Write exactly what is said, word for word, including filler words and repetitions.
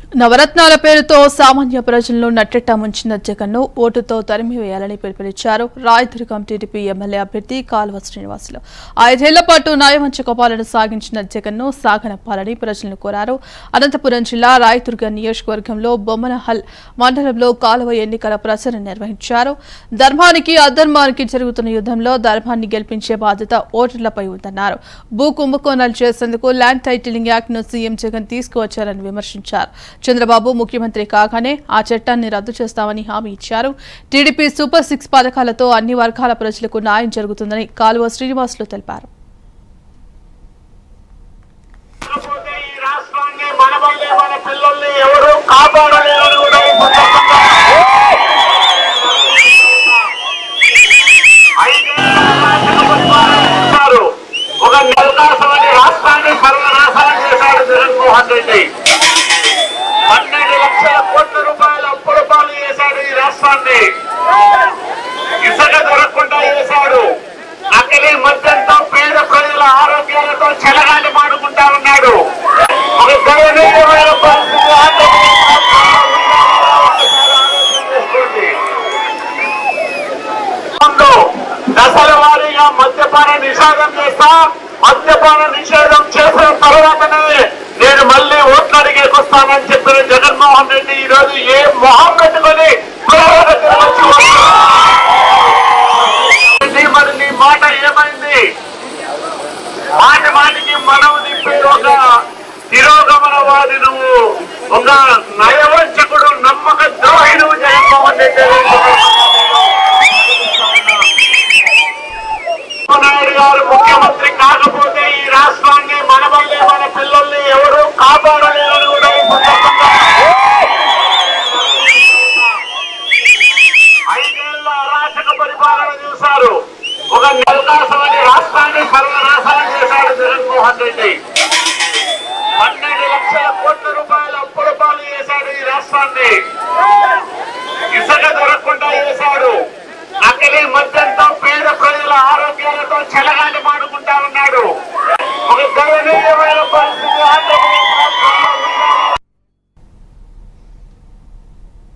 నవరత్నాల పేరుతో సామాన్య ప్రజలను నట్టెట్ట ముంచిన జగన్ను ఓటుతో తరిమివేయాలని పిలుపునిచ్చారు రాయదుర్గం టీడీపీ ఎమ్మెల్యే అభ్యర్థి కాల్వ శ్రీనివాసులు. ఐదేళ్ల పాటు న్యాయవంచక పాలన సాగించిన జగన్ను సాగనప్పాలని ప్రజలను కోరారు. అనంతపురం జిల్లా రాయదుర్గం నియోజకవర్గంలో బొమ్మనహల్ మండలంలో కాలువ ఎన్నికల ప్రచారం నిర్వహించారు. ధర్మానికి అధర్మానికి జరుగుతున్న యుద్ధంలో ధర్మాన్ని గెలిపించే బాధ్యత ఓటర్లపై ఉందన్నారు. భూ కుంభకోణాలు చేసేందుకు ల్యాండ్ టైటిలింగ్ యాక్ట్ ను సీఎం జగన్ తీసుకువచ్చారని విమర్శించారు. చంద్రబాబు ముఖ్యమంత్రి కాగానే ఆ చట్టాన్ని రద్దు చేస్తామని హామీ ఇచ్చారు. టీడీపీ సూపర్ సిక్స్ పథకాలతో అన్ని వర్గాల ప్రజలకు న్యాయం జరుగుతుందని కాలువ శ్రీనివాసులు తెలిపారు. పన్నెండు లక్షల కోట్ల రూపాయల అప్పుల పాలు చేశాడు ఈ రాష్ట్రాన్ని. ఇసుక దొరకకుండా చేశాడు. నకిలీ మద్యంతో పేద ప్రజల ఆరోగ్యాలతో చెలగాలి మాడుకుంటా ఉన్నాడు. ఒక దయనీయమైన పరిస్థితి దశల వారీగా మద్యపాన నిషేధం చేస్తా. మద్యపాన నిషేధం చేసిన తర్వాతనే నేను మళ్ళీ ఓట్లు అడిగేకొస్తానని చెప్పిన జగన్మోహన్ రెడ్డి ఈ రోజు ఏ మొహం పెట్టుకొని మరి నీ మాట ఏమైంది? మాటి మాటికి మనం నింపి ఒక తిరోగమనవాది నువ్వు, ఒక నయవంచకుడు, నమ్మక ద్రోహి నువ్వు జగన్మోహన్ రెడ్డి. నాయుడు గారు ముఖ్యమంత్రి కాకపోతే ఈ రాష్ట్రాన్ని మన వల్లే మన పిల్లల్ని ఎవరు కాపాడలేరని కూడా ఐదేళ్ల అరాచక పరిపాలన చూశారు. ఒక అవకాశమని రాష్ట్రాన్ని సర్వనాశనం చేశాడు జగన్మోహన్ రెడ్డి. పన్నెండు లక్షల కోట్ల రూపాయల అప్పుల పాలు చేశాడు ఈ రాష్ట్రాన్ని. ఇసుక దొరకకుండా చేశాడు. నకిలీ మద్యంతో పేద ప్రజల ఆరోగ్యాలతో చెలగాలి మాడుకుంటా ఉన్నాడు. ఒక దయనీయమైన పరిస్థితి